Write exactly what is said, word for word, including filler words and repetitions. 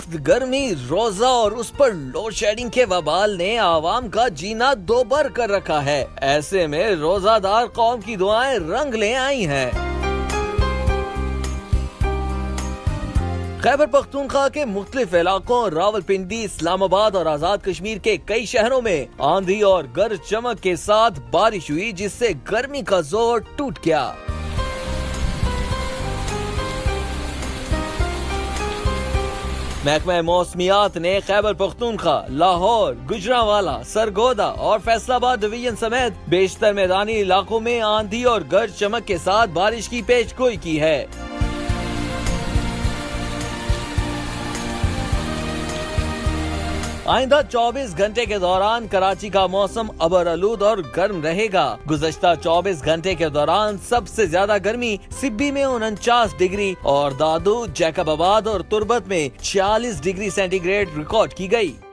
सख्त गर्मी, रोजा और उस पर लोड शेडिंग के वबाल ने आवाम का जीना दोबर कर रखा है। ऐसे में रोजादार कौम की दुआएं रंग ले आई हैं। खैबर पख्तूनख्वा के मुख्तलिफ इलाकों रावलपिंडी, इस्लामाबाद और आजाद कश्मीर के कई शहरों में आंधी और गरज चमक के साथ बारिश हुई, जिससे गर्मी का जोर टूट गया। महकमा मौसमियात ने खैबर पख्तूनख्वा, लाहौर, गुजरांवाला, सरगोदा और फैसलाबाद डिवीजन समेत बेशतर मैदानी इलाकों में आंधी और गरज चमक के साथ बारिश की पेशगोई की है। आइंदा चौबीस घंटे के दौरान कराची का मौसम अबरआलूद और गर्म रहेगा। गुज़श्ता चौबीस घंटे के दौरान सबसे ज्यादा गर्मी सिब्बी में उनचास डिग्री और दादू, जैकबाबाद और तुर्बत में छियालीस डिग्री सेंटीग्रेड रिकॉर्ड की गई।